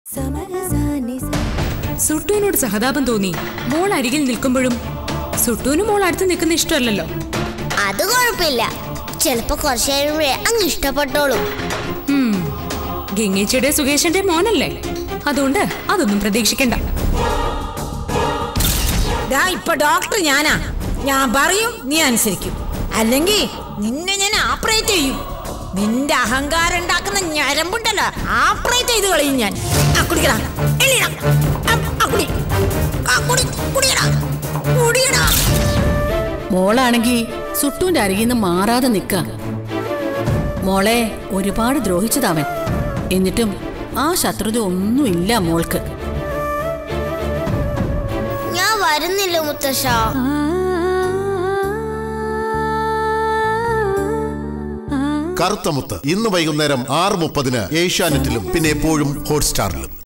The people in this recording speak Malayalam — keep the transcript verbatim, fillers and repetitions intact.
സുട്ടുവിനോട് സഹതാപം തോന്നി മോൾ അരികിൽ നിൽക്കുമ്പോഴും സുട്ടുവിന് മോൾ അടുത്ത് നിൽക്കുന്ന ഇഷ്ടമല്ലല്ലോ. അത് കുഴപ്പമില്ല, ചിലപ്പോ കുറച്ചു കഴിയുമ്പോഴേ അങ്ങ് ഇഷ്ടപ്പെട്ടോളൂ. ഗംഗേച്ചിയുടെ സുകേശന്റെ മോനല്ലേ, അതുകൊണ്ട് അതൊന്നും പ്രതീക്ഷിക്കണ്ട. ഇപ്പൊ ഡോക്ടർ ഞാനാ, ഞാൻ പറയും നീ അനുസരിക്കും, അല്ലെങ്കിൽ നിന്നെ ഞാൻ ആപ്പറേറ്റ് ചെയ്യും. നിന്റെ അഹങ്കാരം ഉണ്ടാക്കുന്ന ഞരമ്പുണ്ടല്ലോ, ആപ്പറേറ്റ് ചെയ്ത് കളയും ഞാൻ. മോളാണെങ്കി സുട്ടുവിന്റെ അരികിൽ നിന്ന് മാറാതെ നിക്ക. മോളെ ഒരുപാട് ദ്രോഹിച്ചതവൻ, എന്നിട്ടും ആ ശത്രുത ഒന്നുമില്ല മോൾക്ക്. ഞാൻ വരുന്നില്ല മുത്തശ്ശ. കറുത്തമുത്ത് ഇന്ന് വൈകുന്നേരം ആറ് മുപ്പതിന് ഏഷ്യാനെറ്റിലും പിന്നെ എപ്പോഴും ഹോട്ട്സ്റ്റാറിലും.